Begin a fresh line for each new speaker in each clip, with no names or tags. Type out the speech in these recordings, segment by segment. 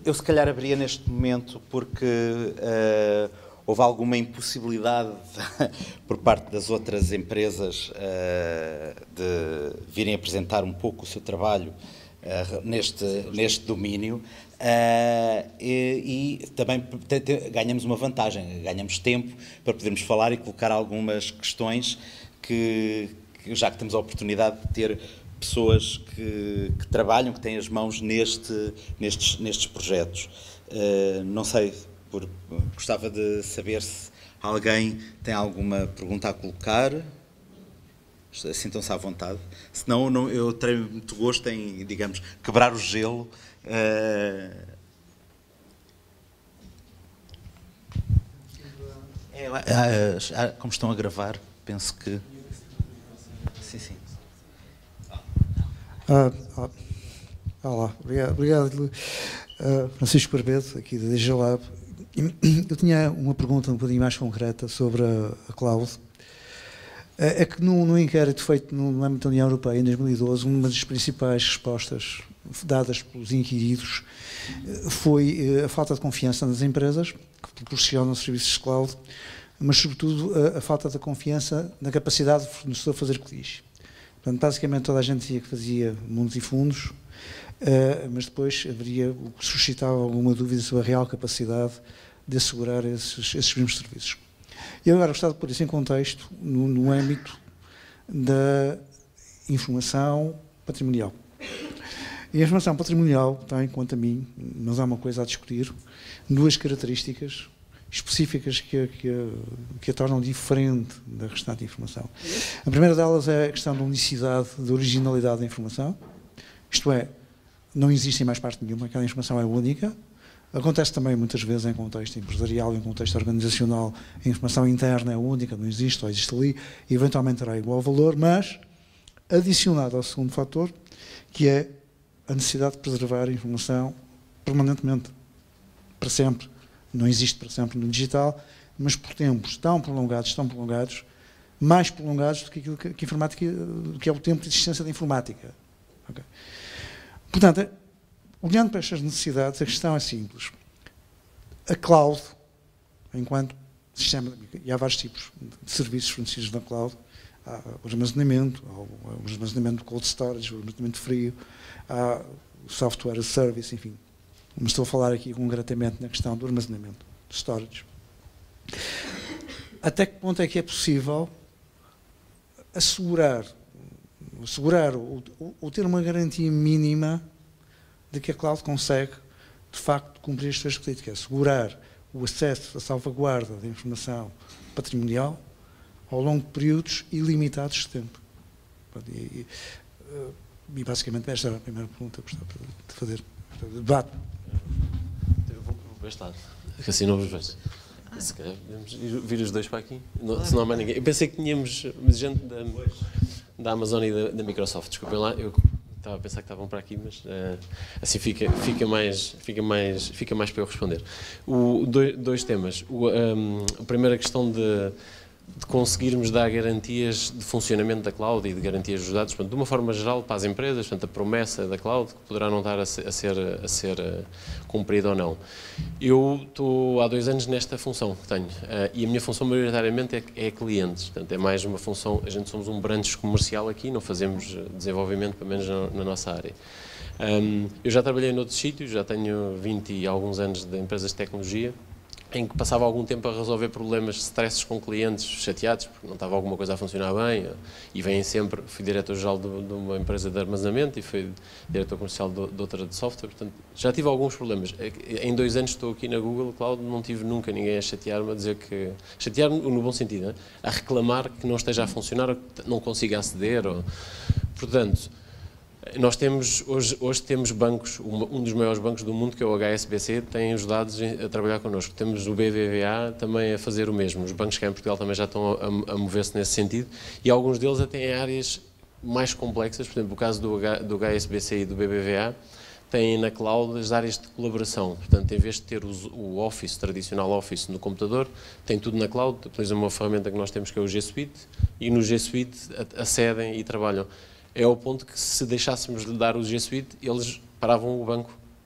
Eu se calhar abria neste momento porque houve alguma impossibilidade por parte das outras empresas de virem apresentar um pouco o seu trabalho neste domínio. E também ganhamos uma vantagem, ganhamos tempo para podermos falar e colocar algumas questões que já que temos a oportunidade de ter pessoas que trabalham, que têm as mãos nestes projetos. Não sei, gostava de saber se alguém tem alguma pergunta a colocar. Sintam-se à vontade. Senão, eu terei muito gosto em, digamos, quebrar o gelo. Como estão a gravar, penso que... Sim.
Olá, obrigado Francisco Barbeto, aqui da DG Lab. Eu tinha uma pergunta um bocadinho mais concreta sobre a cloud. É que no inquérito feito no âmbito da União Europeia em 2012, uma das principais respostas dadas pelos inquiridos foi a falta de confiança nas empresas que proporcionam serviços de cloud, mas sobretudo a falta de confiança na capacidade do fornecedor a fazer o que diz. Portanto, basicamente toda a gente dizia que fazia mundos e fundos, mas depois haveria o que suscitava alguma dúvida sobre a real capacidade de assegurar esses mesmos serviços. Eu agora gostava de pôr isso em contexto no âmbito da informação patrimonial. E a informação patrimonial tem, quanto a mim, mas há uma coisa a discutir, duas características específicas que a tornam diferente da restante informação. A primeira delas é a questão da unicidade, da originalidade da informação, isto é, não existe em mais parte nenhuma, aquela informação é única. Acontece também muitas vezes em contexto empresarial, em contexto organizacional, a informação interna é única, não existe, ou existe ali, e eventualmente terá igual valor, mas adicionado ao segundo fator, que é a necessidade de preservar a informação permanentemente, para sempre. Não existe para sempre no digital, mas por tempos tão prolongados, mais prolongados do que aquilo que a informática, que é o tempo de existência da informática. Okay? Portanto, olhando para estas necessidades, a questão é simples. A cloud, enquanto sistema, e há vários tipos de serviços fornecidos na cloud, há o armazenamento de cold storage, o armazenamento frio, há o software as service, enfim. Mas estou a falar aqui concretamente na questão do armazenamento, de storage. Até que ponto é que é possível assegurar ou ter uma garantia mínima de que a cloud consegue, de facto, cumprir as suas requisitos, que é assegurar o acesso, a salvaguarda da informação patrimonial ao longo de períodos ilimitados de tempo. E basicamente esta era a primeira pergunta que gostava de fazer. Debate.
Eu vou para este lado, que assim não vos vejo. Se calhar podemos vir os dois para aqui, senão há mais ninguém. Eu pensei que tínhamos gente da Amazon e da Microsoft, desculpem lá, eu estava a pensar que estavam para aqui, mas assim fica mais para eu responder. Dois temas. A primeira questão de conseguirmos dar garantias de funcionamento da cloud e de garantias dos dados, portanto, de uma forma geral para as empresas, portanto, a promessa da cloud que poderá não estar a ser cumprida ou não. Eu estou há 2 anos nesta função que tenho e a minha função maioritariamente é clientes, portanto, é mais uma função, a gente somos um branch comercial aqui, não fazemos desenvolvimento, pelo menos na nossa área. Eu já trabalhei noutros sítios, já tenho 20 e alguns anos de empresas de tecnologia, em que passava algum tempo a resolver problemas, stresses com clientes chateados, porque não estava alguma coisa a funcionar bem, e vêm sempre, fui diretor-geral de uma empresa de armazenamento e fui diretor comercial de outra de software, portanto, já tive alguns problemas. Em 2 anos estou aqui na Google Cloud, não tive nunca ninguém a chatear-me, a dizer que... Chatear-me no bom sentido, né? A reclamar que não esteja a funcionar ou que não consiga aceder, portanto... Nós temos, hoje temos bancos, um dos maiores bancos do mundo, que é o HSBC, tem ajudado a trabalhar connosco. Temos o BBVA também a fazer o mesmo. Os bancos cá em Portugal também já estão a mover-se nesse sentido e alguns deles até em áreas mais complexas, por exemplo, o caso do HSBC e do BBVA, têm na cloud as áreas de colaboração. Portanto, em vez de ter o Office, tradicional Office no computador, tem tudo na cloud, utiliza uma ferramenta que nós temos que é o G Suite e no G Suite acedem e trabalham. É ao ponto que se deixássemos de dar o G Suite, eles paravam o banco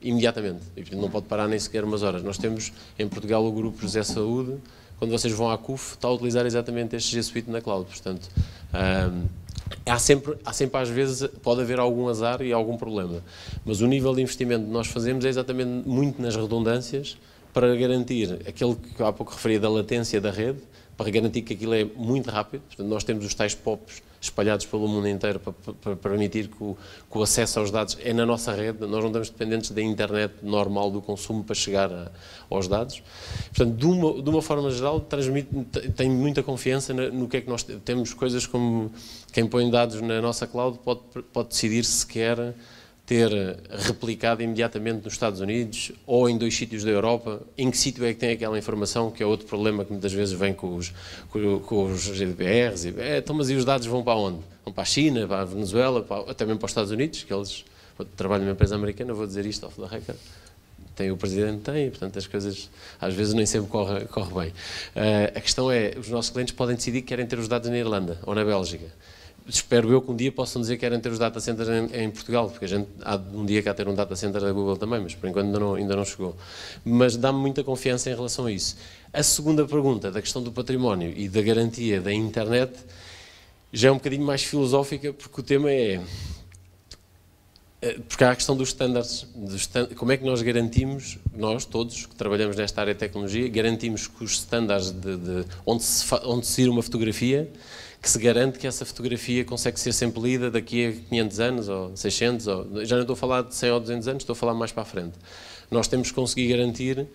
imediatamente, e portanto não pode parar nem sequer umas horas. Nós temos em Portugal o grupo José Saúde, quando vocês vão à CUF, está a utilizar exatamente este G Suite na cloud, portanto, há sempre às vezes, pode haver algum azar e algum problema, mas o nível de investimento que nós fazemos é exatamente muito nas redundâncias, para garantir aquilo que há pouco referia da latência da rede, para garantir que aquilo é muito rápido. Portanto, nós temos os tais POPs espalhados pelo mundo inteiro para permitir que o acesso aos dados é na nossa rede, nós não estamos dependentes da internet normal do consumo para chegar aos dados. Portanto, de uma forma geral, tenho muita confiança no que é que nós temos. Coisas como quem põe dados na nossa cloud pode decidir se quer ter replicado imediatamente nos Estados Unidos ou em 2 sítios da Europa, em que sítio é que tem aquela informação, que é outro problema que muitas vezes vem com os GDPRs. Então, mas e os dados vão para onde? Vão para a China, para a Venezuela, até mesmo para os Estados Unidos, que eles trabalham numa empresa americana, vou dizer isto off the record. Tem o presidente, tem, e portanto as coisas às vezes nem sempre corre bem. A questão é, os nossos clientes podem decidir que querem ter os dados na Irlanda ou na Bélgica. Espero eu que um dia possam dizer que querem ter os data centers em Portugal, porque a gente há um dia que há ter um data center da Google também, mas por enquanto ainda não chegou. Mas dá-me muita confiança em relação a isso. A segunda pergunta, da questão do património e da garantia da internet, já é um bocadinho mais filosófica, porque o tema é... Porque há a questão dos standards, como é que nós garantimos, nós todos que trabalhamos nesta área de tecnologia, garantimos que os standards onde se tira uma fotografia, que se garante que essa fotografia consegue ser sempre lida daqui a 500 anos ou 600, já não estou a falar de 100 ou 200 anos, estou a falar mais para a frente. Nós temos que conseguir garantir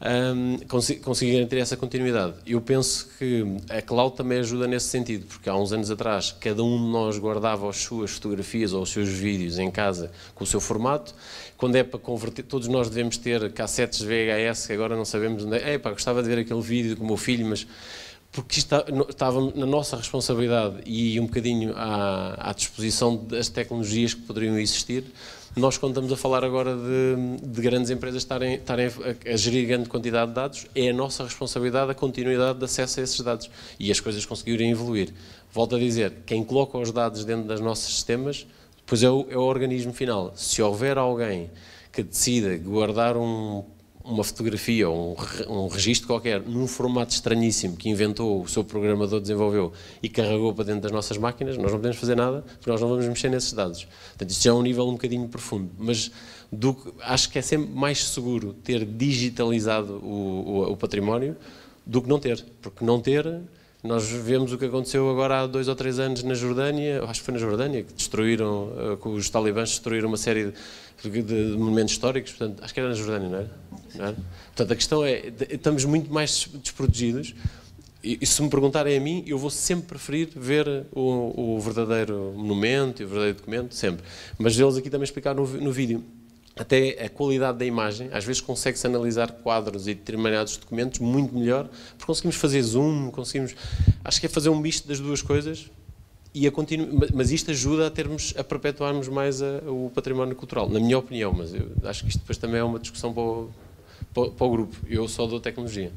essa continuidade. Eu penso que a cloud também ajuda nesse sentido, porque há uns anos atrás cada um de nós guardava as suas fotografias ou os seus vídeos em casa com o seu formato. Quando é para converter, todos nós devemos ter cassetes VHS, que agora não sabemos onde é. Gostava de ver aquele vídeo com o meu filho, mas... porque estava na nossa responsabilidade e um bocadinho à disposição das tecnologias que poderiam existir. Nós, quando estamos a falar agora de grandes empresas estarem a gerir grande quantidade de dados, é a nossa responsabilidade a continuidade de acesso a esses dados e as coisas conseguirem evoluir. Volto a dizer, quem coloca os dados dentro dos nossos sistemas, depois é o organismo final. Se houver alguém que decida guardar uma fotografia ou um registro qualquer num formato estranhíssimo que inventou, o seu programador desenvolveu e carregou para dentro das nossas máquinas, nós não podemos fazer nada porque nós não vamos mexer nesses dados. Portanto, isto já é um nível um bocadinho profundo, mas acho que é sempre mais seguro ter digitalizado o património do que não ter, porque não ter, nós vemos o que aconteceu agora há 2 ou 3 anos na Jordânia, acho que foi na Jordânia, que que os talibãs destruíram uma série de monumentos históricos, portanto, acho que era na Jordânia, não era? Portanto, a questão é, estamos muito mais desprotegidos e se me perguntarem a mim, eu vou sempre preferir ver o verdadeiro monumento e o verdadeiro documento, sempre. Mas eles aqui também explicaram no vídeo, até a qualidade da imagem, às vezes consegue-se analisar quadros e determinados documentos muito melhor, porque conseguimos fazer zoom, acho que é fazer um misto das duas coisas, mas isto ajuda a perpetuarmos mais o património cultural, na minha opinião, mas eu acho que isto depois também é uma discussão para o grupo. Eu só dou tecnologia.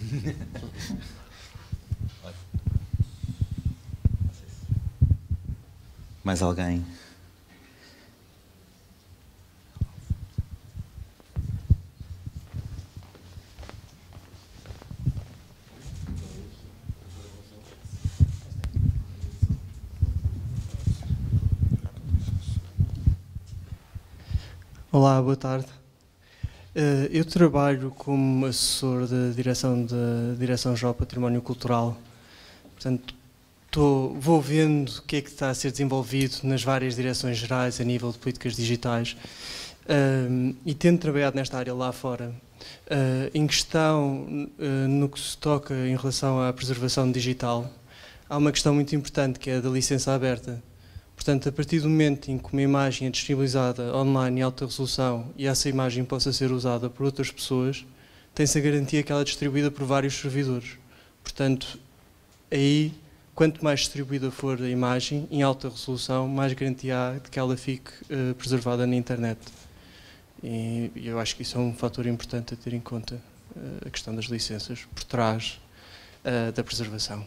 Mais alguém?
Olá, boa tarde. Eu trabalho como assessor da Direção-Geral Património Cultural. Portanto, vou vendo o que é que está a ser desenvolvido nas várias direções gerais a nível de políticas digitais e tendo trabalhado nesta área lá fora. Em questão, no que se toca em relação à preservação digital, há uma questão muito importante que é a da licença aberta. Portanto, a partir do momento em que uma imagem é disponibilizada online em alta resolução e essa imagem possa ser usada por outras pessoas, tem-se a garantia que ela é distribuída por vários servidores. Portanto, aí, quanto mais distribuída for a imagem em alta resolução, mais garantia há de que ela fique preservada na internet. E eu acho que isso é um fator importante a ter em conta, a questão das licenças por trás da preservação.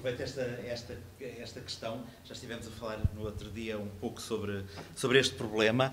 aproveito esta questão. Já estivemos a falar no outro dia um pouco sobre este problema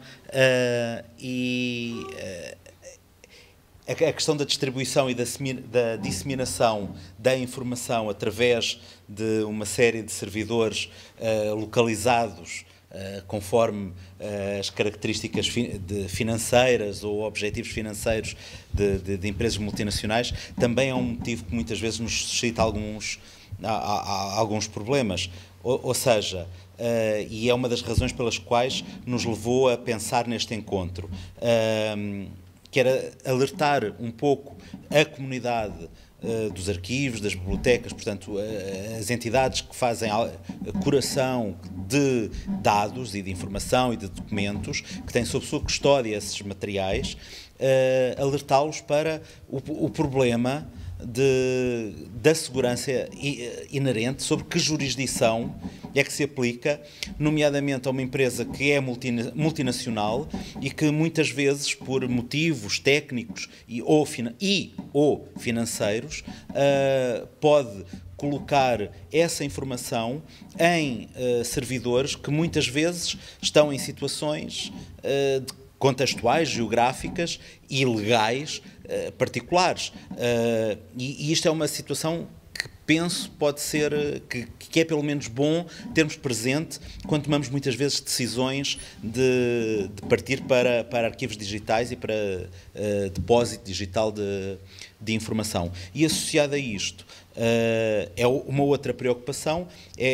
a questão da distribuição e da disseminação da informação através de uma série de servidores localizados conforme as características financeiras ou objetivos financeiros de empresas multinacionais, também é um motivo que muitas vezes nos suscita alguns problemas. Ou seja, e é uma das razões pelas quais nos levou a pensar neste encontro, que era alertar um pouco a comunidade dos arquivos, das bibliotecas, portanto, as entidades que fazem a curação de dados e de informação e de documentos, que têm sob sua custódia esses materiais, alertá-los para o problema da segurança inerente, sobre que jurisdição é que se aplica, nomeadamente a uma empresa que é multinacional e que muitas vezes, por motivos técnicos ou financeiros, pode colocar essa informação em servidores que muitas vezes estão em situações contextuais, geográficas e legais particulares. E isto é uma situação que penso pode ser, que é pelo menos bom termos presente quando tomamos muitas vezes decisões de partir para arquivos digitais e para depósito digital de informação. E associado a isto, é uma outra preocupação,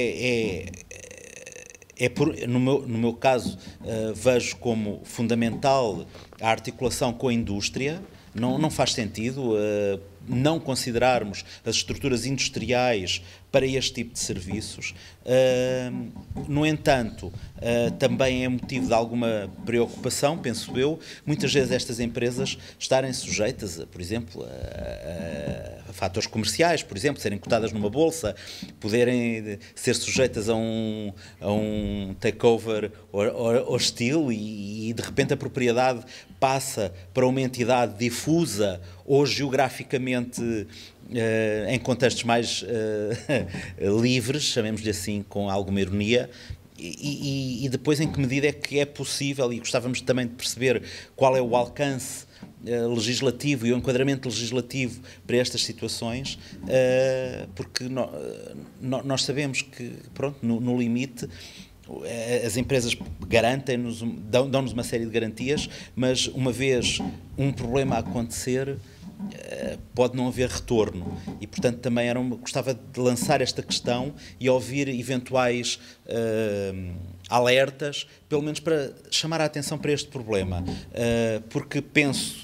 no meu caso, vejo como fundamental a articulação com a indústria. Não faz sentido não considerarmos as estruturas industriais para este tipo de serviços. No entanto, também é motivo de alguma preocupação, penso eu, muitas vezes estas empresas estarem sujeitas, por exemplo, a fatores comerciais, por exemplo, serem cotadas numa bolsa, poderem ser sujeitas a um takeover hostil e de repente a propriedade passa para uma entidade difusa ou geograficamente em contextos mais livres, chamemos-lhe assim com alguma ironia, e depois em que medida é que é possível, e gostávamos também de perceber qual é o alcance legislativo e o enquadramento legislativo para estas situações, porque nós sabemos que, pronto, no limite, as empresas garantem-nos, dão-nos uma série de garantias, mas uma vez um problema a acontecer, pode não haver retorno. E, portanto, também gostava de lançar esta questão e ouvir eventuais alertas, pelo menos para chamar a atenção para este problema, porque penso...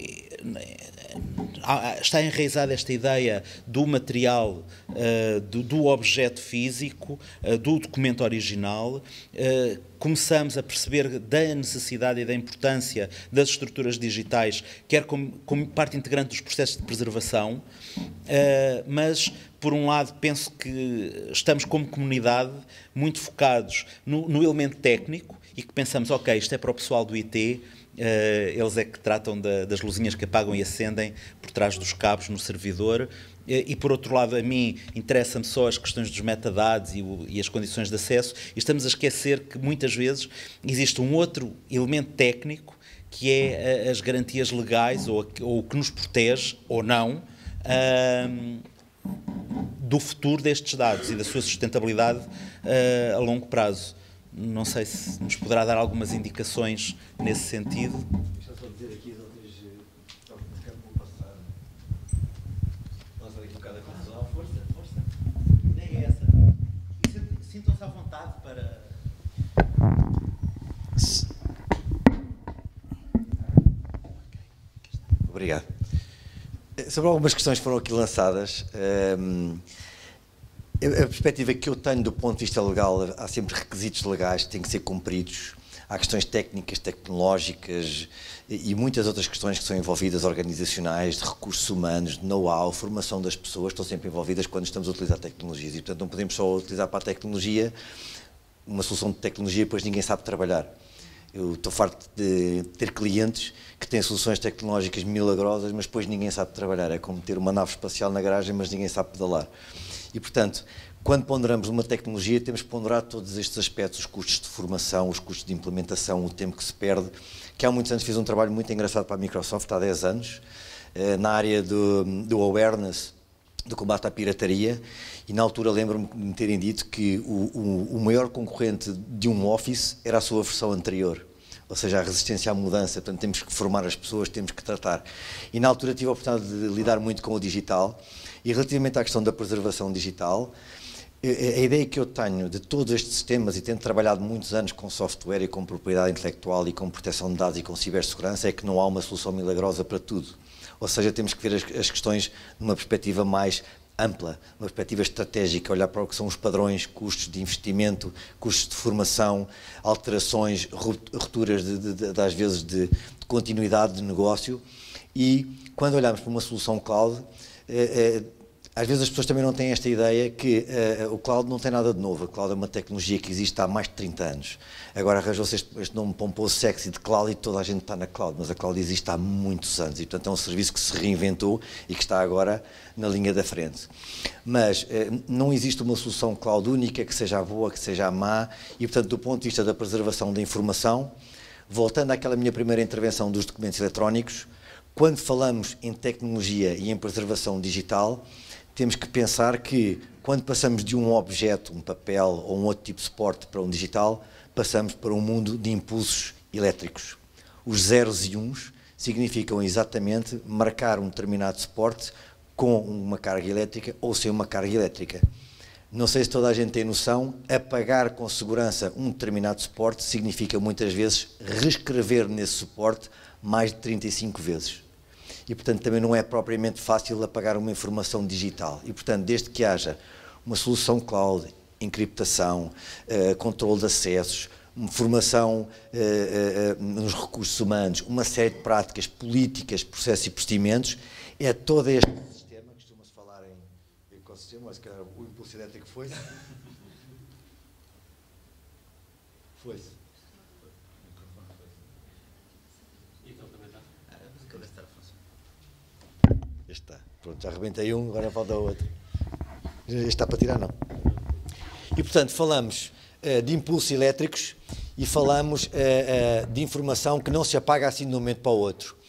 Está enraizada esta ideia do material, do objeto físico, do documento original. Começamos a perceber da necessidade e da importância das estruturas digitais, quer como parte integrante dos processos de preservação, mas, por um lado, penso que estamos como comunidade muito focados no elemento técnico e que pensamos, ok, isto é para o pessoal do IT, eles é que tratam das luzinhas que apagam e acendem por trás dos cabos no servidor, e por outro lado a mim interessa-me só as questões dos metadados e as condições de acesso, e estamos a esquecer que muitas vezes existe um outro elemento técnico que é as garantias legais ou o que nos protege ou não do futuro destes dados e da sua sustentabilidade a longo prazo. Não sei se nos poderá dar algumas indicações nesse sentido.
Deixa só dizer aqui as outras tópicos que vou passar. Nossa, aqui um bocado a confusão.
Força. A ideia é essa. Sintam-se à vontade para...
Obrigado. Sobre algumas questões que foram aqui lançadas, a perspectiva que eu tenho do ponto de vista legal, há sempre requisitos legais que têm que ser cumpridos, há questões técnicas, tecnológicas e muitas outras questões que são envolvidas, organizacionais, de recursos humanos, de know-how, formação das pessoas, estão sempre envolvidas quando estamos a utilizar tecnologias e, portanto, não podemos só utilizar para a tecnologia uma solução de tecnologia e depois ninguém sabe trabalhar. Eu estou farto de ter clientes que têm soluções tecnológicas milagrosas, mas depois ninguém sabe trabalhar. É como ter uma nave espacial na garagem, mas ninguém sabe pedalar. E, portanto, Quando ponderamos uma tecnologia, temos que ponderar todos estes aspectos, os custos de formação, os custos de implementação, o tempo que se perde, que há muitos anos fiz um trabalho muito engraçado para a Microsoft, há 10 anos, na área do awareness, do combate à pirataria, e na altura lembro-me de me terem dito que o maior concorrente de um Office era a sua versão anterior, ou seja, a resistência à mudança. Portanto, temos que formar as pessoas, temos que tratar. E na altura tive a oportunidade de lidar muito com o digital, e relativamente à questão da preservação digital, a ideia que eu tenho de todos estes sistemas, e tendo trabalhado muitos anos com software e com propriedade intelectual e com proteção de dados e com cibersegurança, é que não há uma solução milagrosa para tudo. Ou seja, temos que ver as questões numa perspectiva mais ampla, uma perspectiva estratégica, olhar para o que são os padrões, custos de investimento, custos de formação, alterações, rupturas às vezes de continuidade de negócio. E quando olhamos para uma solução cloud, às vezes as pessoas também não têm esta ideia que o cloud não tem nada de novo. O cloud é uma tecnologia que existe há mais de 30 anos. Agora arranjou-se este nome pomposo sexy de cloud e toda a gente está na cloud, mas a cloud existe há muitos anos e, portanto, é um serviço que se reinventou e que está agora na linha da frente. Mas não existe uma solução cloud única que seja a boa, que seja a má e, portanto, do ponto de vista da preservação da informação, voltando àquela minha primeira intervenção dos documentos eletrónicos, quando falamos em tecnologia e em preservação digital, temos que pensar que, quando passamos de um objeto, um papel ou um outro tipo de suporte para um digital, passamos para um mundo de impulsos elétricos. Os zeros e uns significam exatamente marcar um determinado suporte com uma carga elétrica ou sem uma carga elétrica. Não sei se toda a gente tem noção, apagar com segurança um determinado suporte significa muitas vezes reescrever nesse suporte mais de 35 vezes. E, portanto, também não é propriamente fácil apagar uma informação digital. E, portanto, desde que haja uma solução cloud, encriptação, controle de acessos, formação nos recursos humanos, uma série de práticas políticas, processos e procedimentos, é todo este sistema, costuma-se falar em ecossistema, mas que o impulso elétrico foi-se. Foi-se. Este está. Pronto, já arrebentei um, agora falta outro. Este está para tirar, não. E, portanto, falamos de impulsos elétricos e falamos de informação que não se apaga assim de um momento para o outro.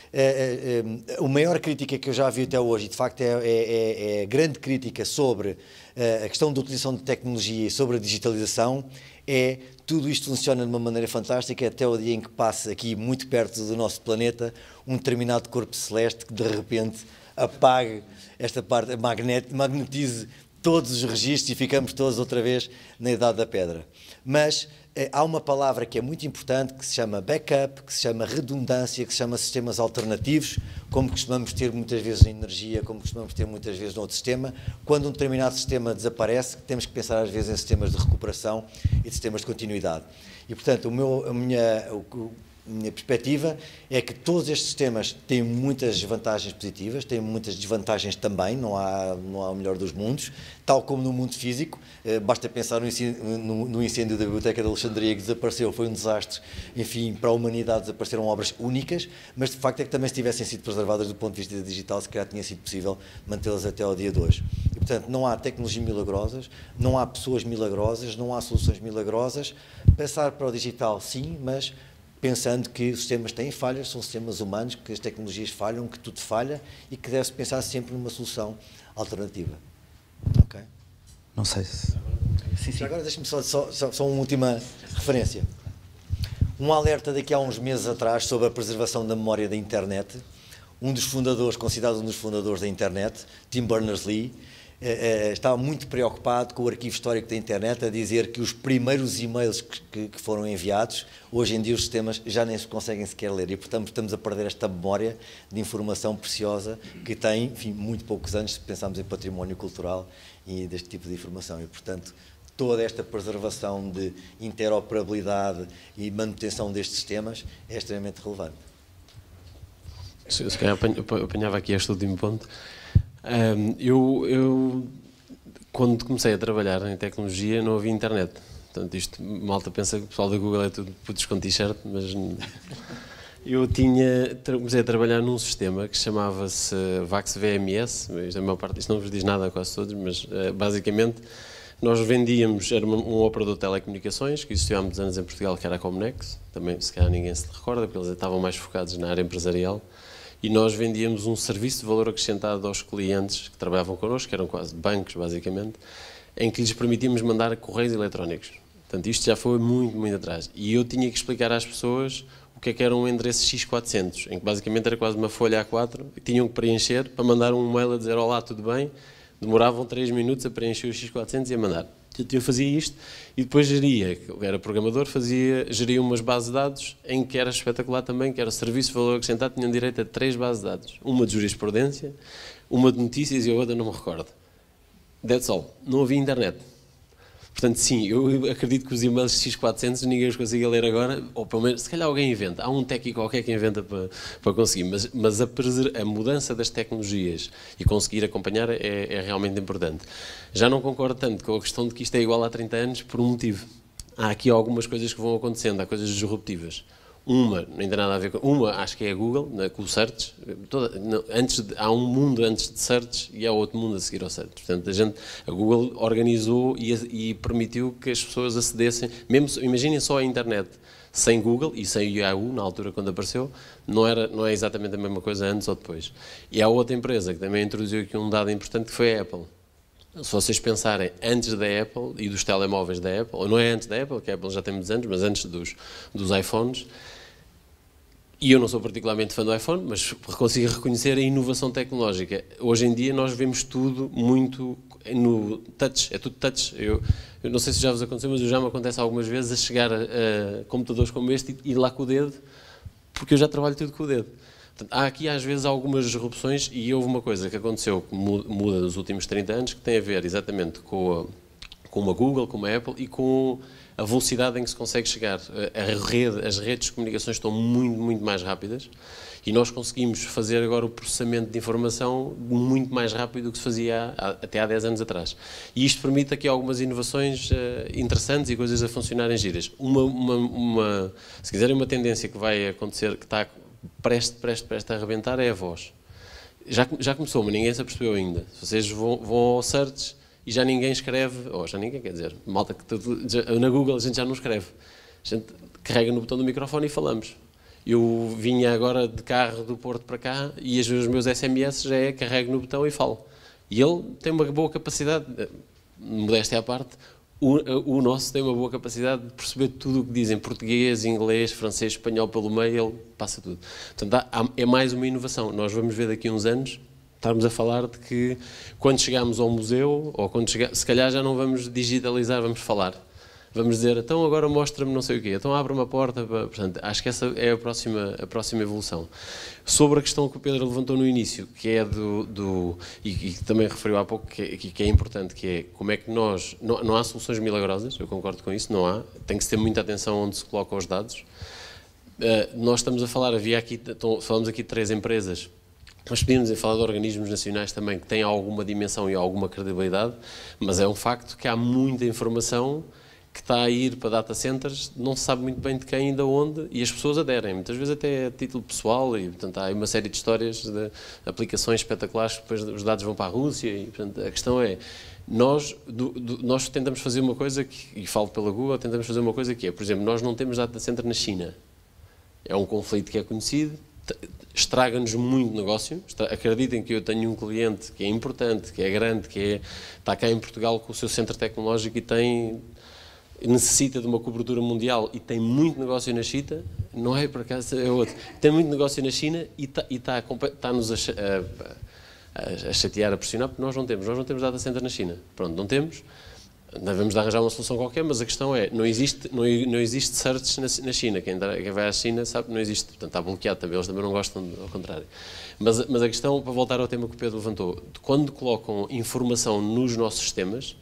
A maior crítica que eu já vi até hoje, e de facto é grande crítica sobre a questão da utilização de tecnologia e sobre a digitalização, é tudo isto funciona de uma maneira fantástica até o dia em que passa aqui muito perto do nosso planeta um determinado corpo celeste que de repente apague esta parte, magnetize todos os registros e ficamos todos outra vez na Idade da Pedra. Mas há uma palavra que é muito importante, que se chama backup, que se chama redundância, que se chama sistemas alternativos, como costumamos ter muitas vezes em energia, como costumamos ter muitas vezes no outro sistema. Quando um determinado sistema desaparece, temos que pensar às vezes em sistemas de recuperação e de sistemas de continuidade. E, portanto, a minha perspectiva é que todos estes sistemas têm muitas vantagens positivas, têm muitas desvantagens também, não há o melhor dos mundos, tal como no mundo físico. Basta pensar no incêndio da Biblioteca de Alexandria, que desapareceu, foi um desastre, enfim, para a humanidade desapareceram obras únicas, mas de facto é que também se tivessem sido preservadas do ponto de vista digital, se calhar tinha sido possível mantê-las até ao dia de hoje. E, portanto, não há tecnologias milagrosas, não há pessoas milagrosas, não há soluções milagrosas. Pensar para o digital, sim, mas pensando que os sistemas têm falhas, são sistemas humanos, que as tecnologias falham, que tudo falha e que deve-se pensar sempre numa solução alternativa. Ok?
Não sei se...
Sim. Agora deixe-me só uma última referência. Um alerta daqui a uns meses atrás sobre a preservação da memória da internet. Um dos fundadores, considerado um dos fundadores da internet, Tim Berners-Lee, estava muito preocupado com o arquivo histórico da internet, a dizer que os primeiros e-mails que foram enviados, hoje em dia os sistemas já nem se conseguem sequer ler e, portanto, estamos a perder esta memória de informação preciosa que tem, enfim, muito poucos anos, se pensarmos em património cultural e deste tipo de informação. E, portanto, toda esta preservação de interoperabilidade e manutenção destes sistemas é extremamente relevante.
Se calhar apanhava aqui este último ponto. Eu, quando comecei a trabalhar em tecnologia, não havia internet. Portanto, isto, malta pensa que o pessoal da Google é tudo putos com t-shirt, mas Eu comecei a trabalhar num sistema que chamava-se VAX VMS, isto não vos diz nada a quase todos, mas basicamente nós vendíamos, era um operador de telecomunicações que existiu há muitos anos em Portugal, que era a Comnex, também se calhar ninguém se recorda, porque eles estavam mais focados na área empresarial, e nós vendíamos um serviço de valor acrescentado aos clientes que trabalhavam connosco, que eram quase bancos basicamente, em que lhes permitíamos mandar correios eletrónicos. Portanto, isto já foi muito, muito atrás. E eu tinha que explicar às pessoas o que era um endereço X400, em que basicamente era quase uma folha A4, e tinham que preencher para mandar um e-mail a dizer olá, tudo bem? Demoravam 3 minutos a preencher o X400 e a mandar. Eu fazia isto e depois era programador, geria umas bases de dados em que era espetacular também, que era serviço de valor acrescentado, tinham direito a 3 bases de dados. Uma de jurisprudência, uma de notícias e a outra não me recordo. That's all. Não havia internet. Portanto, sim, eu acredito que os e-mails X400 ninguém os consiga ler agora, ou pelo menos, se calhar alguém inventa. Há um técnico qualquer que inventa para conseguir, mas a mudança das tecnologias e conseguir acompanhar é realmente importante. Já não concordo tanto com a questão de que isto é igual há 30 anos por um motivo. Há aqui algumas coisas que vão acontecendo, há coisas disruptivas. Uma, não tem nada a ver com... Uma, acho que é a Google, com o Search. Há um mundo antes de Search e há outro mundo a seguir ao Search. Portanto, a Google organizou e permitiu que as pessoas acedessem... Imaginem só a internet sem Google e sem o Yahoo, na altura quando apareceu, não é exatamente a mesma coisa antes ou depois. E há outra empresa que também introduziu aqui um dado importante, que foi a Apple. Se vocês pensarem antes da Apple e dos telemóveis da Apple, ou não é antes da Apple, que a Apple já tem muitos anos, mas antes dos iPhones... E eu não sou particularmente fã do iPhone, mas consigo reconhecer a inovação tecnológica. Hoje em dia nós vemos tudo muito no touch, é tudo touch. Eu não sei se já vos aconteceu, mas já me acontece algumas vezes a chegar a computadores como este e ir lá com o dedo, porque eu já trabalho tudo com o dedo. Portanto, há aqui às vezes algumas disrupções e houve uma coisa que aconteceu que muda nos últimos 30 anos, que tem a ver exatamente com a Google, com a Apple e com a velocidade em que se consegue chegar. As redes de comunicações estão muito, muito mais rápidas e nós conseguimos fazer agora o processamento de informação muito mais rápido do que se fazia até há 10 anos atrás. E isto permite aqui algumas inovações interessantes e coisas a funcionarem giras. Se quiserem uma tendência que vai acontecer, que está prestes a arrebentar, é a voz. Já começou, mas ninguém se apercebeu ainda. Se vocês vão ao search, e já ninguém escreve, ou já ninguém quer dizer, malta que na Google a gente já não escreve. A gente carrega no botão do microfone e falamos. Eu vinha agora de carro do Porto para cá e os meus SMS já carrego no botão e falo. E ele tem uma boa capacidade, modéstia à parte, o nosso tem uma boa capacidade de perceber tudo o que dizem, português, inglês, francês, espanhol pelo meio, ele passa tudo. Portanto, é mais uma inovação. Nós vamos ver daqui a uns anos, estarmos a falar de que quando chegarmos ao museu, ou se calhar já não vamos digitalizar, vamos falar. Vamos dizer, então agora mostra-me não sei o quê, então abre-me a porta. Portanto, acho que essa é a próxima evolução. Sobre a questão que o Pedro levantou no início, que é e também referiu há pouco, que é importante, que é como é que nós... Não há soluções milagrosas, eu concordo com isso, não há. Tem que se ter muita atenção onde se colocam os dados. Nós estamos a falar, falamos aqui de 3 empresas. Nós podíamos falar de organismos nacionais também que têm alguma dimensão e alguma credibilidade, mas é um facto que há muita informação que está a ir para data centers, não se sabe muito bem de quem, de onde, e as pessoas aderem, muitas vezes até a título pessoal, e portanto há uma série de histórias de aplicações espetaculares que depois os dados vão para a Rússia, e portanto a questão é, nós tentamos fazer uma coisa, e falo pela Google, tentamos fazer uma coisa que é, por exemplo, nós não temos data center na China, é um conflito que é conhecido, estraga-nos muito negócio. Acreditem que eu tenho um cliente que é importante, que é grande, está cá em Portugal com o seu centro tecnológico e necessita de uma cobertura mundial e tem muito negócio na China, não é por acaso, é outro, tem muito negócio na China e está-nos a chatear, a pressionar, porque nós não temos data center na China. Pronto, não temos. Devemos de arranjar uma solução qualquer, mas a questão é, não existe search na China. Quem vai à China sabe que não existe, portanto está bloqueado também, eles também não gostam, ao contrário. Mas a questão, para voltar ao tema que o Pedro levantou, quando colocam informação nos nossos sistemas,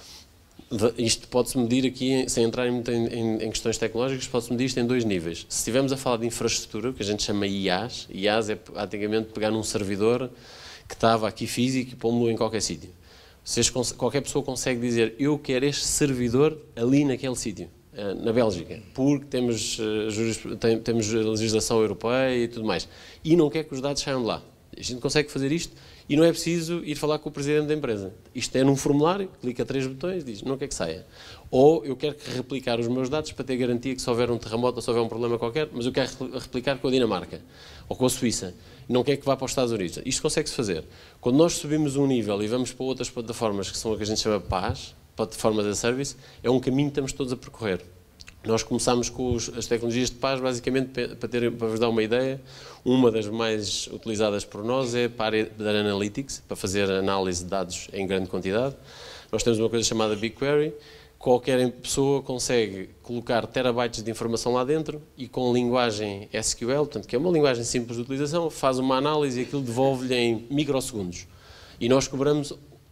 isto pode-se medir aqui, sem entrar muito em questões tecnológicas, pode-se medir isto em 2 níveis. Se estivermos a falar de infraestrutura, que a gente chama IaaS é praticamente pegar num servidor que estava aqui físico e pô-lo em qualquer sítio. Qualquer pessoa consegue dizer, eu quero este servidor ali naquele sítio. na Bélgica, porque temos legislação europeia e tudo mais, e não quer que os dados saiam de lá. A gente consegue fazer isto e não é preciso ir falar com o presidente da empresa. Isto é num formulário, clica 3 botões e diz, não quer que saia. Ou eu quero replicar os meus dados para ter garantia que se houver um terremoto ou se houver um problema qualquer, mas eu quero replicar com a Dinamarca ou com a Suíça. Não quer que vá para os Estados Unidos. Isto consegue-se fazer. Quando nós subimos um nível e vamos para outras plataformas, que são o que a gente chama PaaS, plataformas de service, é um caminho que estamos todos a percorrer. Nós começámos com as tecnologias de PaaS, basicamente, para vos dar uma ideia, uma das mais utilizadas por nós é para a área da Analytics, para fazer análise de dados em grande quantidade. Nós temos uma coisa chamada BigQuery. Qualquer pessoa consegue colocar terabytes de informação lá dentro e com linguagem SQL, portanto, que é uma linguagem simples de utilização, faz uma análise e aquilo devolve-lhe em microsegundos. E nós cobramos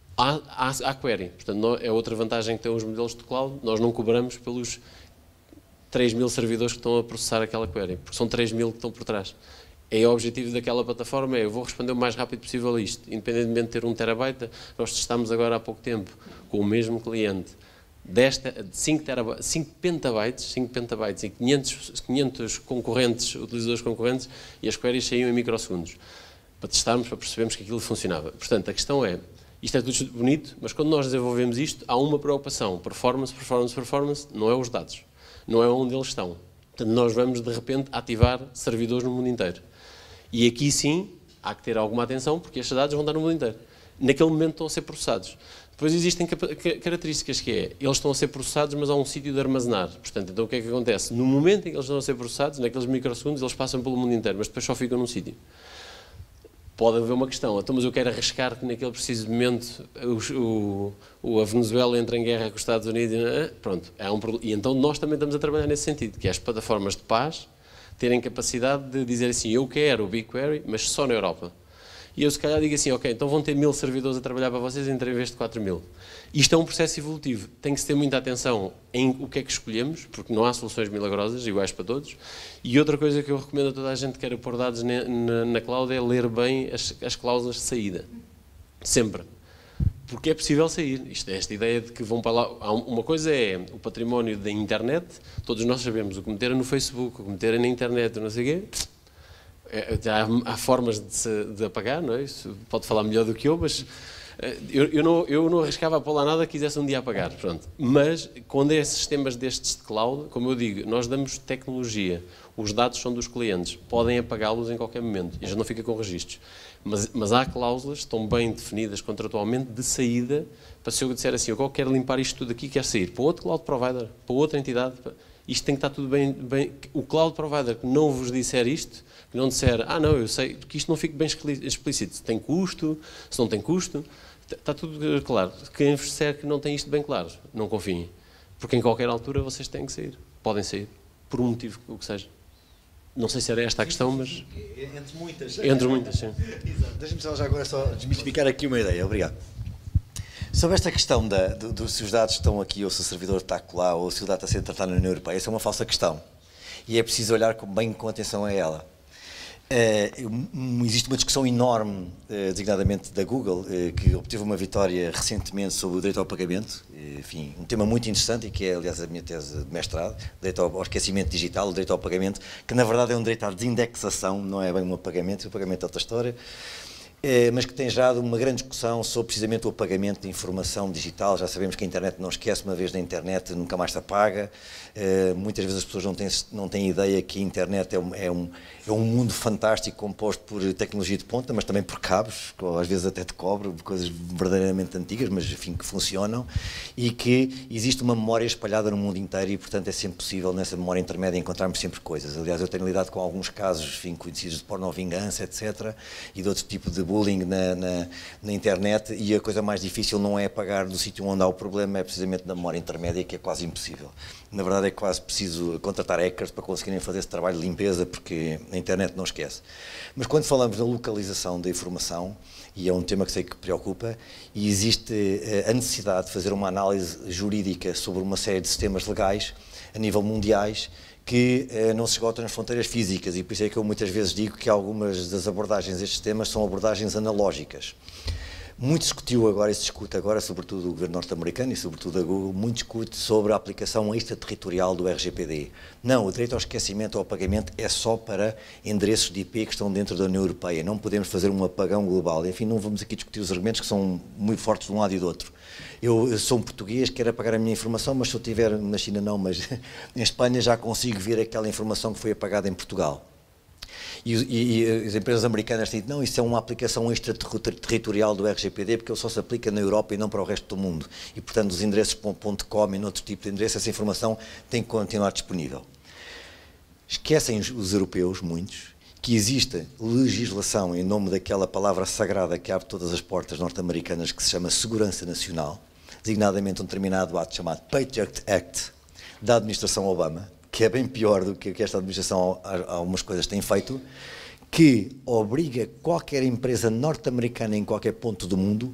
à query. Portanto, é outra vantagem que têm os modelos de cloud, nós não cobramos pelos 3.000 servidores que estão a processar aquela query, porque são 3.000 que estão por trás. O objetivo daquela plataforma é, eu vou responder o mais rápido possível a isto, independentemente de ter 1 terabyte. Nós testamos agora há pouco tempo com o mesmo cliente, de 5 petabytes e 500 concorrentes, utilizadores concorrentes, e as queries saíam em microsegundos, para testarmos, para percebermos que aquilo funcionava. Portanto, a questão é, isto é tudo bonito, mas quando nós desenvolvemos isto, há uma preocupação, performance, não é os dados, não é onde eles estão. Portanto, nós vamos, de repente, ativar servidores no mundo inteiro. E aqui, sim, há que ter alguma atenção, porque estes dados vão estar no mundo inteiro. Naquele momento estão a ser processados. Depois existem características que é, eles estão a ser processados, mas há um sítio de armazenar. Portanto, então o que é que acontece? No momento em que eles estão a ser processados, naqueles microsegundos, eles passam pelo mundo inteiro, mas depois só ficam num sítio. Pode haver uma questão, então, mas eu quero arriscar que naquele preciso momento a Venezuela entra em guerra com os Estados Unidos, pronto, e então nós também estamos a trabalhar nesse sentido, que é as plataformas de paz terem capacidade de dizer assim, eu quero o BigQuery, mas só na Europa. E eu se calhar digo assim, ok, então vão ter 1.000 servidores a trabalhar para vocês em vez de 4.000. Isto é um processo evolutivo, tem que se ter muita atenção em o que é que escolhemos, porque não há soluções milagrosas, iguais para todos. E outra coisa que eu recomendo a toda a gente que queira pôr dados na cloud é ler bem as cláusulas de saída. Sempre. Porque é possível sair. Esta ideia de que vão para lá... Uma coisa é o património da internet, todos nós sabemos o que meterem no Facebook, o que meterem na internet, não sei o quê... Há formas de apagar, não é? Isso pode falar melhor do que eu, mas eu não arriscava a pôr lá nada que quisesse um dia apagar, pronto. Mas, quando é sistemas destes de cloud, como eu digo, nós damos tecnologia, os dados são dos clientes, podem apagá-los em qualquer momento, e já não fica com registros. Mas há cláusulas, estão bem definidas contratualmente, de saída, para se eu disser assim, eu quero limpar isto tudo aqui, quero sair para outro cloud provider, para outra entidade, isto tem que estar tudo bem... O cloud provider que não vos disser isto, que não disser, não, eu sei, que isto não fique bem explícito, se tem custo, se não tem custo, está tudo claro. Quem vos disser que não tem isto bem claro, não confiem, porque em qualquer altura vocês têm que sair, podem sair, por um motivo, o que seja. Não sei se era esta a questão, mas...
Entre muitas.
Entre muitas, sim.
Deixa-me já agora só desmistificar aqui uma ideia, obrigado. Sobre esta questão se os dados estão aqui ou se o servidor está lá ou se o dado está a ser tratado na União Europeia, essa é uma falsa questão e é preciso olhar bem com atenção a ela. Existe uma discussão enorme, designadamente da Google, que obteve uma vitória recentemente sobre o direito ao pagamento, enfim, um tema muito interessante e que é, aliás, a minha tese de mestrado, direito ao esquecimento digital, o direito ao pagamento, que na verdade é um direito à desindexação, não é bem um pagamento, o pagamento é outra história, mas que tem gerado uma grande discussão sobre precisamente o apagamento de informação digital. Já sabemos que a internet não esquece, uma vez na internet nunca mais se apaga. Muitas vezes as pessoas não têm ideia que a internet é um mundo fantástico composto por tecnologia de ponta, mas também por cabos, às vezes até de cobre, de coisas verdadeiramente antigas, mas enfim, que funcionam, e que existe uma memória espalhada no mundo inteiro e, portanto, é sempre possível nessa memória intermédia encontrarmos sempre coisas. Aliás, eu tenho lidado com alguns casos, enfim, conhecidos de pornovingança, etc., e de outro tipo de bullying na internet, e a coisa mais difícil não é apagar do sítio onde há o problema, é precisamente na memória intermédia, que é quase impossível. Na verdade é quase preciso contratar hackers para conseguirem fazer esse trabalho de limpeza, porque a internet não esquece. Mas quando falamos da localização da informação, e é um tema que sei que preocupa, e existe a necessidade de fazer uma análise jurídica sobre uma série de sistemas legais a nível mundiais que não se esgotam nas fronteiras físicas, e por isso é que eu muitas vezes digo que algumas das abordagens destes temas são abordagens analógicas. Muito discutiu agora, e se discute agora, sobretudo o governo norte-americano e sobretudo a Google, muito discute sobre a aplicação extraterritorial do RGPD. Não, o direito ao esquecimento ou ao apagamento é só para endereços de IP que estão dentro da União Europeia. Não podemos fazer um apagão global. Enfim, não vamos aqui discutir os argumentos que são muito fortes de um lado e do outro. Eu sou um português, quero apagar a minha informação, mas se eu estiver na China não, mas em Espanha já consigo ver aquela informação que foi apagada em Portugal. E as empresas americanas dizem, não, isso é uma aplicação extraterritorial do RGPD, porque ele só se aplica na Europa e não para o resto do mundo. E, portanto, os endereços .com e outro tipo de endereços, essa informação tem que continuar disponível. Esquecem os europeus, muitos, que existe legislação em nome daquela palavra sagrada que abre todas as portas norte-americanas, que se chama Segurança Nacional, designadamente um determinado ato chamado Patriot Act, da administração Obama, que é bem pior do que esta administração algumas coisas tem feito, que obriga qualquer empresa norte-americana em qualquer ponto do mundo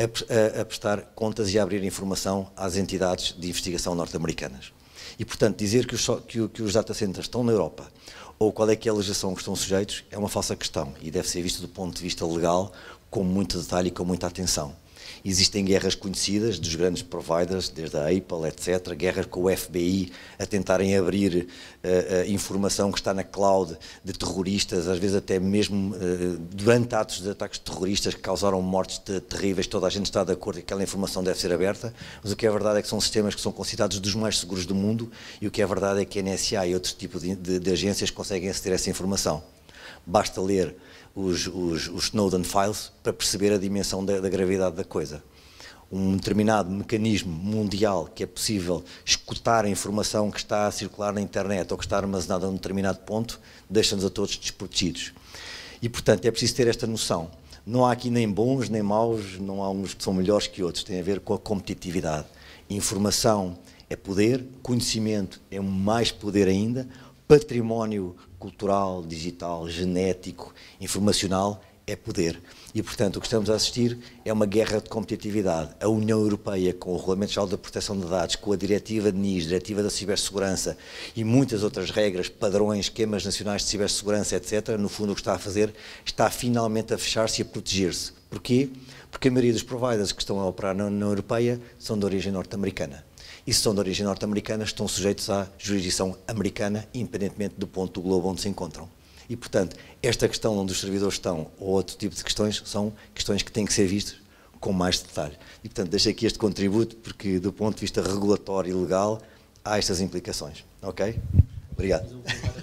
a prestar contas e a abrir informação às entidades de investigação norte-americanas. E, portanto, dizer que os data centers estão na Europa ou qual é que é a legislação que estão sujeitos é uma falsa questão e deve ser visto do ponto de vista legal com muito detalhe e com muita atenção. Existem guerras conhecidas dos grandes providers, desde a Apple, etc., guerras com o FBI a tentarem abrir informação que está na cloud de terroristas, às vezes até mesmo durante atos de ataques terroristas que causaram mortes terríveis, toda a gente está de acordo que aquela informação deve ser aberta, mas o que é verdade é que são sistemas que são considerados dos mais seguros do mundo e o que é verdade é que a NSA e outros tipos de agências conseguem aceder a essa informação. Basta ler os Snowden Files para perceber a dimensão da gravidade da coisa. Um determinado mecanismo mundial que é possível escutar a informação que está a circular na internet ou que está armazenada a um determinado ponto, deixa-nos a todos desprotegidos. E, portanto, é preciso ter esta noção. Não há aqui nem bons nem maus, não há uns que são melhores que outros, tem a ver com a competitividade. Informação é poder, conhecimento é mais poder ainda, património cultural, digital, genético, informacional é poder. E, portanto, o que estamos a assistir é uma guerra de competitividade. A União Europeia, com o Regulamento Geral da Proteção de Dados, com a Diretiva de NIS, Diretiva da Cibersegurança e muitas outras regras, padrões, esquemas nacionais de cibersegurança, etc., no fundo o que está a fazer, está finalmente a fechar-se e a proteger-se. Porquê? Porque a maioria dos providers que estão a operar na União Europeia são de origem norte-americana. E se são de origem norte-americana, estão sujeitos à jurisdição americana, independentemente do ponto do globo onde se encontram. E, portanto, esta questão onde os servidores estão, ou outro tipo de questões, são questões que têm que ser vistas com mais detalhe. E, portanto, deixo aqui este contributo, porque, do ponto de vista regulatório e legal, há estas implicações. Ok? Obrigado.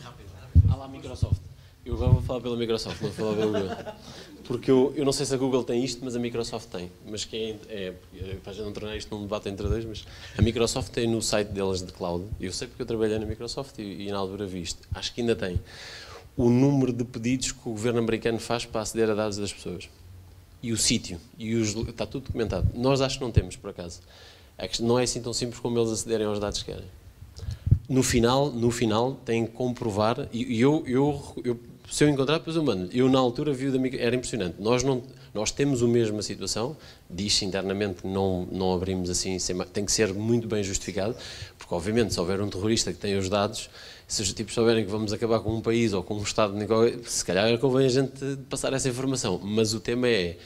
Há lá a Microsoft. Eu agora vou falar pela Microsoft, não vou falar pela Google. Porque eu não sei se a Google tem isto, mas a Microsoft tem. Mas que para a gente não tornar isto num debate entre dois, mas a Microsoft tem no site delas de cloud, eu sei porque eu trabalhei na Microsoft e na altura vi isto, acho que ainda tem o número de pedidos que o governo americano faz para aceder a dados das pessoas. E o sítio, está tudo documentado. Nós acho que não temos, por acaso. Não é assim tão simples como eles acederem aos dados que querem. No final têm que comprovar, e se eu encontrar, depois eu mando. Eu, na altura, vi o da Microsoft, era impressionante. Nós temos a mesma situação, diz-se internamente que não abrimos assim, tem que ser muito bem justificado, porque, obviamente, se houver um terrorista que tem os dados, se os tipos souberem que vamos acabar com um país ou com um Estado, se calhar convém a gente passar essa informação. Mas o tema é...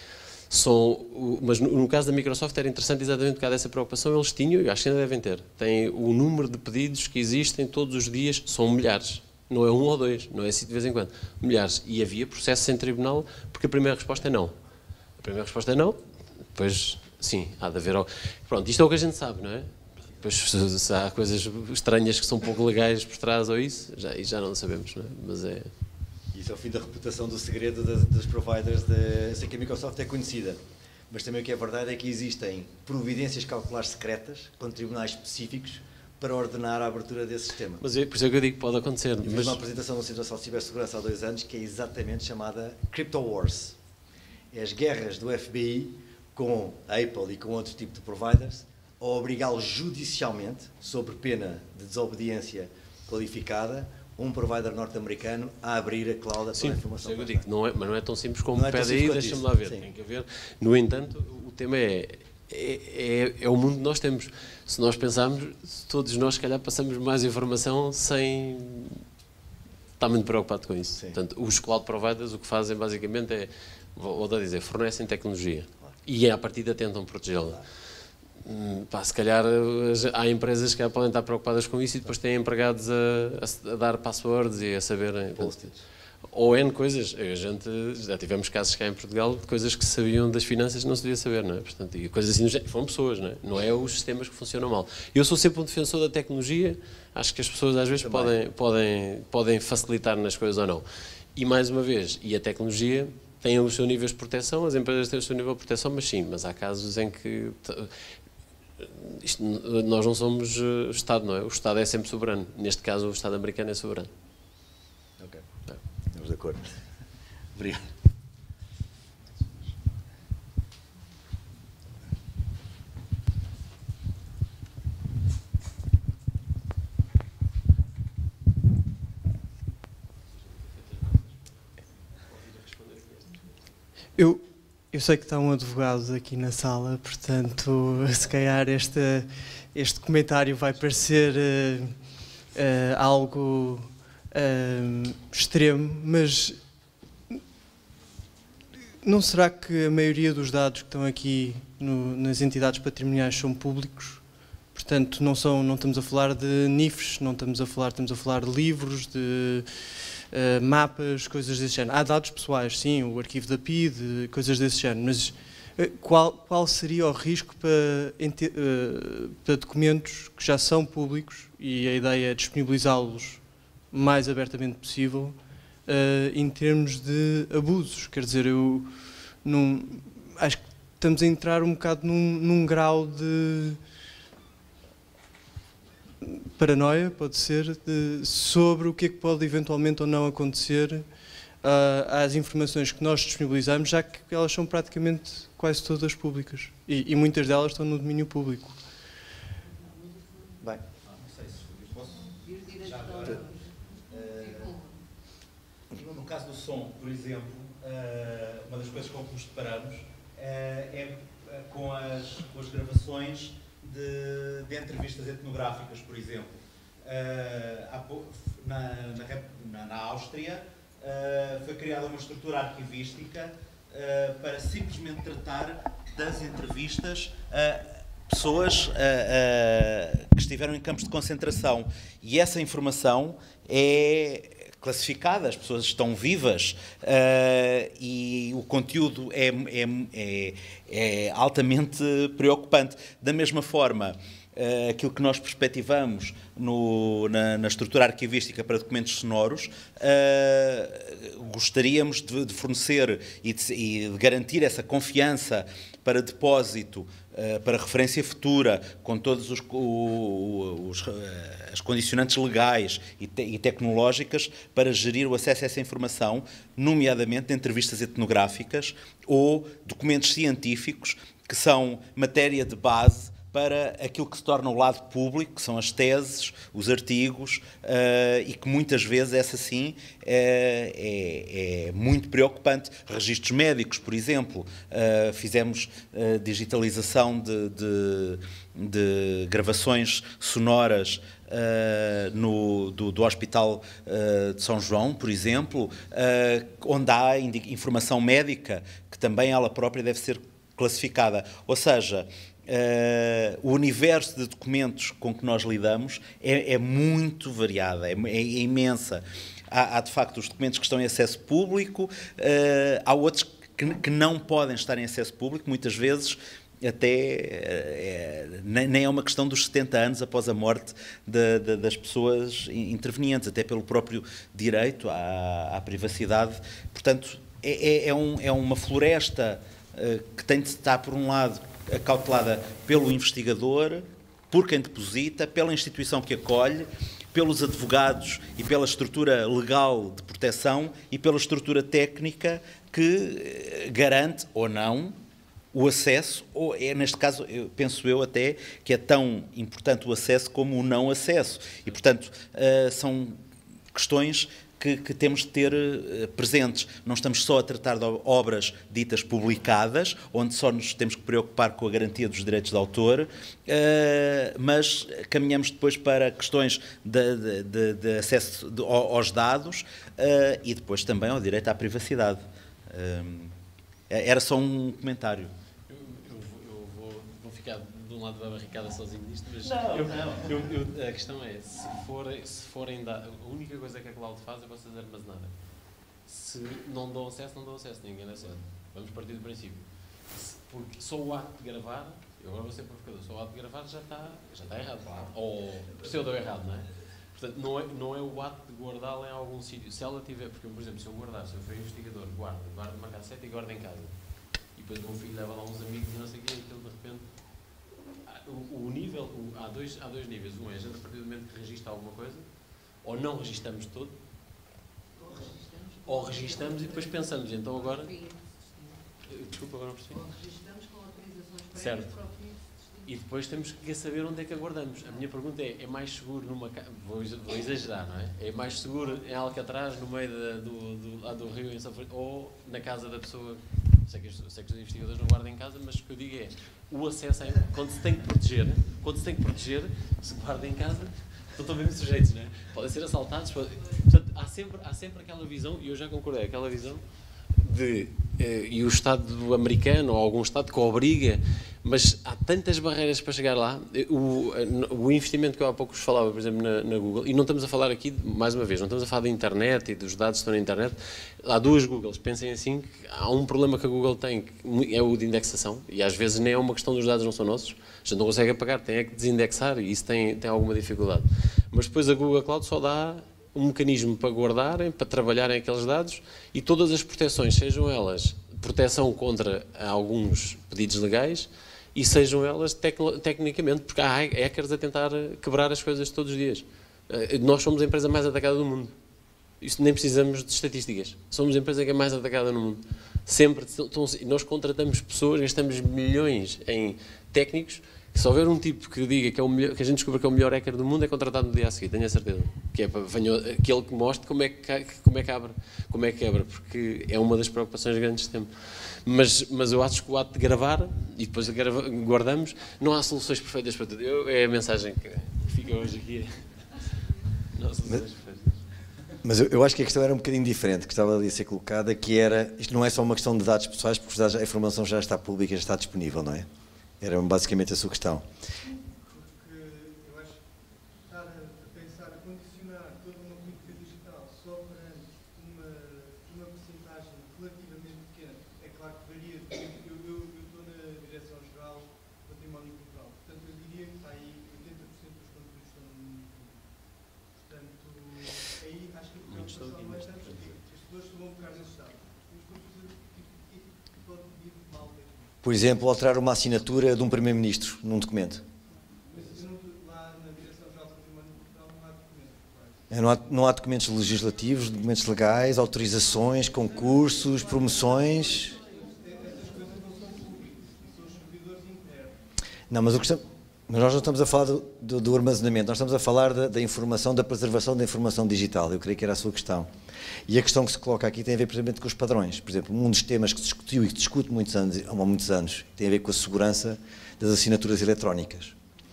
Mas no caso da Microsoft era interessante exatamente por causa dessa preocupação, eles tinham, e acho que ainda devem ter, tem o número de pedidos que existem todos os dias, são milhares. Não é um ou dois, não é assim de vez em quando. Milhares. E havia processos em tribunal, porque a primeira resposta é não. A primeira resposta é não, depois, sim, há de haver... Pronto, isto é o que a gente sabe, não é? Depois, se há coisas estranhas que são pouco legais por trás ou isso, já não sabemos, não é? Mas é...
Isso é o fim da reputação do segredo dos providers. Sei que a Microsoft é conhecida, mas também o que é verdade é que existem providências cautelares secretas, com tribunais específicos, para ordenar a abertura desse sistema.
Mas por isso é que eu digo que pode acontecer.
Eu fiz uma apresentação no Centro Nacional de Cibersegurança há 2 anos, que é exatamente chamada Crypto Wars. É as guerras do FBI com a Apple e com outro tipo de providers, a obrigá-los judicialmente, sob pena de desobediência qualificada, um provider norte-americano a abrir a cloud a toda a informação.
Sim, eu digo, mas não é tão simples como pede aí, deixa-me lá ver. Tem que haver. No entanto, o tema é o mundo que nós temos. Se nós pensarmos, todos nós, se calhar, passamos mais informação sem estar muito preocupado com isso. Sim. Portanto, os cloud providers o que fazem, basicamente, é, vou dar a dizer, fornecem tecnologia. E à partida tentam protegê-la. Se calhar há empresas que podem estar preocupadas com isso e depois têm empregados a dar passwords e a saberem. Ou N coisas. A gente já tivemos casos cá em Portugal de coisas que sabiam das finanças e não se devia saber, não é? Portanto, e coisas assim, foram pessoas, não é? Não é os sistemas que funcionam mal. Eu sou sempre um defensor da tecnologia, acho que as pessoas às vezes podem facilitar nas coisas ou não. E mais uma vez, e a tecnologia tem os seus níveis de proteção, as empresas têm o seu nível de proteção, mas sim, mas há casos em que nós não somos Estado, não é? O Estado é sempre soberano. Neste caso, o Estado americano é soberano.
Ok. Estamos de acordo. Obrigado.
Eu sei que está um advogado aqui na sala, portanto, se calhar este comentário vai parecer algo extremo, mas não será que a maioria dos dados que estão aqui nas entidades patrimoniais são públicos? Portanto, não estamos a falar de NIFs, estamos a falar de livros, de mapas, coisas desse género. Há dados pessoais, sim, o arquivo da PID, coisas desse género, mas qual seria o risco para documentos que já são públicos e a ideia é disponibilizá-los o mais abertamente possível em termos de abusos? Quer dizer, eu acho que estamos a entrar um bocado num grau de paranoia, pode ser, sobre o que é que pode eventualmente ou não acontecer às informações que nós disponibilizamos, já que elas são praticamente quase todas públicas e muitas delas estão no domínio público.
Bem,
Não sei se eu posso. Já agora, no caso do som, por exemplo, uma das coisas com que nos deparamos é com as gravações de entrevistas etnográficas, por exemplo. Na Áustria foi criada uma estrutura arquivística para simplesmente tratar das entrevistas a pessoas que estiveram em campos de concentração. E essa informação é classificada, as pessoas estão vivas e o conteúdo é altamente preocupante. Da mesma forma, aquilo que nós perspectivamos na estrutura arquivística para documentos sonoros, gostaríamos de fornecer e de garantir essa confiança para depósito, para referência futura, com todas as condicionantes legais e tecnológicas para gerir o acesso a essa informação, nomeadamente entrevistas etnográficas ou documentos científicos que são matéria de base para aquilo que se torna o lado público, que são as teses, os artigos, e que muitas vezes essa sim é muito preocupante. Registros médicos, por exemplo, fizemos digitalização de gravações sonoras do Hospital de São João, por exemplo, onde há informação médica que também ela própria deve ser classificada. Ou seja, o universo de documentos com que nós lidamos é muito variado, é imensa. Há de facto os documentos que estão em acesso público, há outros que não podem estar em acesso público, muitas vezes até nem é uma questão dos 70 anos após a morte das pessoas intervenientes, até pelo próprio direito à privacidade. Portanto, é uma floresta que tem de estar, por um lado, acautelada pelo investigador, por quem deposita, pela instituição que acolhe, pelos advogados e pela estrutura legal de proteção e pela estrutura técnica que garante ou não o acesso, ou neste caso, penso eu até, que é tão importante o acesso como o não acesso. E, portanto, são questões que temos de ter presentes. Não estamos só a tratar de obras ditas publicadas, onde só nos temos que preocupar com a garantia dos direitos de autor, mas caminhamos depois para questões de acesso aos dados e depois também ao direito à privacidade. Era só um comentário.
ficar de um lado da barricada sozinho nisto, mas
Não.
a questão é, se forem dar, a única coisa que a cloud faz é vocês armazenarem. Se não dão acesso, não dão acesso, ninguém dá acesso. Vamos partir do princípio. Porque só o ato de gravar, eu agora vou ser provocador, só o ato de gravar já está errado. Ou pseudo errado, não é? Portanto, não é o ato de guardá-la em algum sítio. Se ela tiver, porque, por exemplo, se eu for investigador, guardo uma cassete e guardo em casa. E depois o meu filho leva lá uns amigos e não sei o quê, e aquilo de repente... Há dois níveis. Um é a gente, a partir do momento que registra alguma coisa, ou não registamos todo, ou registamos e depois pensamos, então agora... Desculpa, agora não percebi.
Ou registamos com autorizações prévias
Certo.
para o fim de
E depois temos que saber onde é que a guardamos. A minha pergunta é mais seguro numa casa... Vou exagerar, não é? É mais seguro em Alcatraz, no meio do rio, em São Francisco, ou na casa da pessoa... Sei que os investigadores não guardam em casa, mas o que eu digo é o acesso quando se tem que proteger, se guarda em casa, então estão mesmo sujeitos, não é? Podem ser assaltados, portanto, há sempre aquela visão, e eu já concordei, aquela visão e o Estado americano ou algum Estado que obriga, mas há tantas barreiras para chegar lá. O investimento que eu há pouco vos falava, por exemplo, na Google, e não estamos a falar aqui, mais uma vez, não estamos a falar da internet e dos dados que estão na internet. Há duas Googles, pensem assim, que há um problema que a Google tem, que é o de indexação, e às vezes nem é uma questão dos dados não são nossos, a gente não consegue apagar, tem que desindexar, e isso tem alguma dificuldade. Mas depois a Google Cloud só dá um mecanismo para guardarem, para trabalharem aqueles dados, e todas as proteções, sejam elas proteção contra alguns pedidos legais, e sejam elas tecnicamente, porque há hackers a tentar quebrar as coisas todos os dias. Nós somos a empresa mais atacada do mundo. Isso nem precisamos de estatísticas. Somos a empresa que é mais atacada no mundo. Sempre. Nós contratamos pessoas, gastamos milhões em técnicos. Se houver um tipo que diga que é o melhor, que a gente descobre que é o melhor hacker do mundo, é contratado no dia a seguir, tenho a certeza. Que é para aquele que mostre como é que abre, como é que quebra, porque é uma das preocupações grandes que temos. Mas eu acho que o ato de gravar, e depois guardamos, não há soluções perfeitas para tudo. É a mensagem que fica hoje aqui. Não há soluções perfeitas.
Mas eu acho que a questão era um bocadinho diferente, que estava ali a ser colocada, que era, isto não é só uma questão de dados pessoais, porque a informação já está pública, já está disponível, não é? Era basicamente a sua questão.
Porque eu acho que estar a pensar, a condicionar toda uma política digital só perante uma percentagem relativamente pequena, é claro que varia. Eu estou na Direção-Geral do Património Cultural, portanto eu diria que está aí 80% dos conteúdos estão no YouTube. Portanto, aí acho que a preocupação não é tanto que as pessoas vão ficar nesse estado. Os conteúdos pode vir mal daqui.
Por exemplo, alterar uma assinatura de um Primeiro-Ministro num documento.
Mas lá na Direção-Geral do Património Cultural não há documentos.
Não há documentos legislativos, documentos legais, autorizações, concursos, promoções.
Essas coisas não são públicas, são os servidores internos.
Não, mas nós não estamos a falar do armazenamento, nós estamos a falar da informação, da preservação da informação digital. Eu creio que era a sua questão. E a questão que se coloca aqui tem a ver, precisamente, com os padrões. Por exemplo, um dos temas que se discutiu e que se discute há muitos anos tem a ver com a segurança das assinaturas eletrónicas.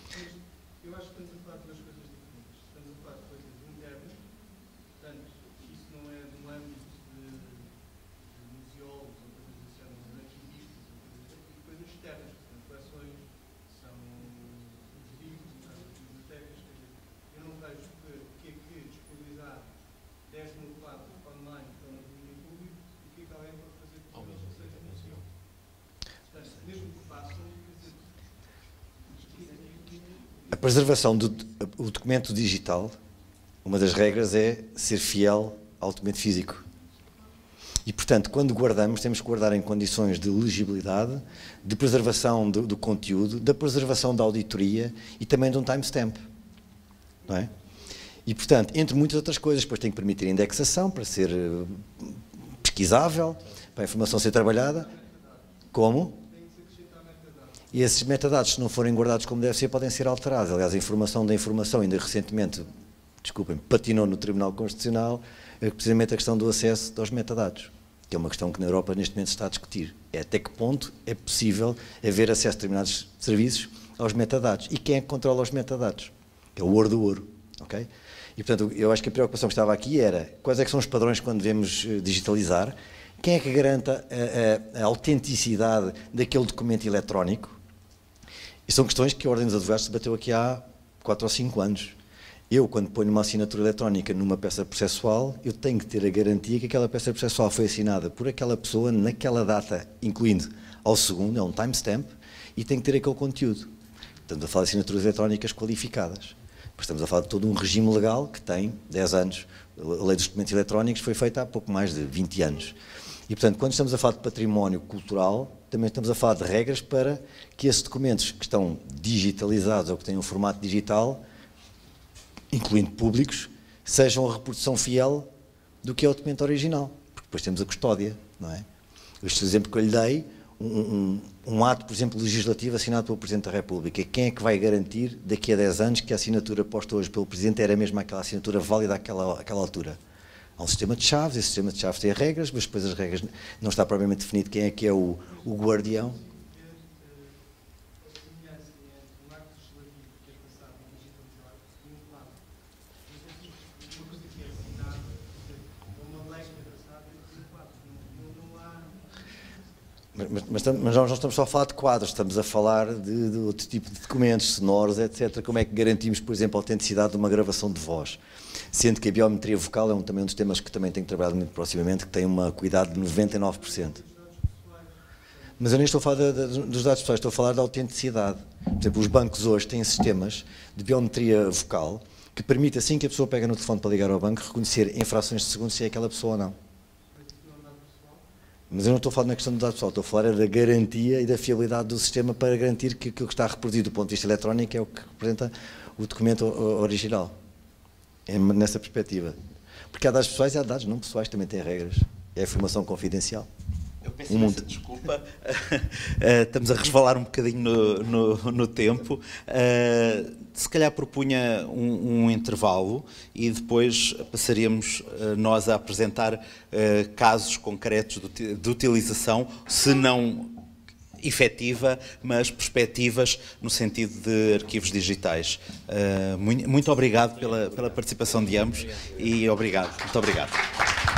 Eu acho que estamos a falar de duas coisas diferentes. Estamos a falar de coisas internas, portanto, isso não é no âmbito de museólogos ou coisas assim, mas arquivistas e coisas externas, portanto, coleções, são os livros, as bibliotecas. Eu não vejo que disponibilizar 10 mil quadros online para um domínio público e que alguém pode fazer com eles, ou seja, museu. Portanto, mesmo que façam,
A preservação do documento digital, uma das regras é ser fiel ao documento físico. E, portanto, quando guardamos, temos que guardar em condições de legibilidade, de preservação do conteúdo, da preservação da auditoria e também de um timestamp. Não é? E, portanto, entre muitas outras coisas, depois tem que permitir indexação para ser pesquisável, para a informação ser trabalhada. Como? E esses metadados, se não forem guardados como deve ser, podem ser alterados. Aliás, a informação da informação, ainda recentemente, desculpem, patinou no Tribunal Constitucional, precisamente a questão do acesso aos metadados, que é uma questão que na Europa neste momento se está a discutir. É até que ponto é possível haver acesso a determinados serviços aos metadados. E quem é que controla os metadados? É o ouro do ouro. Okay? E, portanto, eu acho que a preocupação que estava aqui era quais é que são os padrões quando devemos digitalizar, quem é que garanta a autenticidade daquele documento eletrónico E são questões que a Ordem dos Advogados debateu aqui há 4 ou 5 anos. Eu, quando ponho uma assinatura eletrónica numa peça processual, eu tenho que ter a garantia que aquela peça processual foi assinada por aquela pessoa naquela data, incluindo ao segundo, é um timestamp, e tem que ter aquele conteúdo. Estamos a falar de assinaturas eletrónicas qualificadas. Estamos a falar de todo um regime legal que tem 10 anos. A Lei dos Documentos Eletrónicos foi feita há pouco mais de 20 anos. E, portanto, quando estamos a falar de património cultural, também estamos a falar de regras para que esses documentos que estão digitalizados ou que têm um formato digital, incluindo públicos, sejam a reprodução fiel do que é o documento original. Porque depois temos a custódia, não é? Este exemplo que eu lhe dei, um ato, por exemplo, legislativo assinado pelo Presidente da República, quem é que vai garantir daqui a 10 anos que a assinatura posta hoje pelo Presidente era mesmo aquela assinatura válida àquela altura? Há um sistema de chaves, esse sistema de chaves tem regras, mas depois as regras não está propriamente definido quem é que é o guardião. Mas nós não estamos só a falar de quadros, estamos a falar de outro tipo de documentos, sonoros, etc. Como é que garantimos, por exemplo, a autenticidade de uma gravação de voz? Sendo que a biometria vocal é também um dos temas que também tenho trabalhado muito proximamente, que tem uma cuidado de 99%. Mas eu nem estou a falar dos dados pessoais, estou a falar da autenticidade. Por exemplo, os bancos hoje têm sistemas de biometria vocal que permite, assim que a pessoa pega no telefone para ligar ao banco, reconhecer em frações de segundos se é aquela pessoa ou não. Mas eu não estou a falar na questão do dado pessoal, estou a falar da garantia e da fiabilidade do sistema para garantir que aquilo que está reproduzido do ponto de vista eletrónico é o que representa o documento original. É nessa perspectiva. Porque há dados pessoais e há dados não pessoais, também têm regras. É a informação confidencial.
Eu peço imensa desculpa, estamos a resvalar um bocadinho no tempo. Se calhar propunha um intervalo e depois passaríamos nós a apresentar casos concretos de utilização, se não efetiva, mas perspectivas no sentido de arquivos digitais. Muito obrigado pela participação de ambos e obrigado, muito obrigado.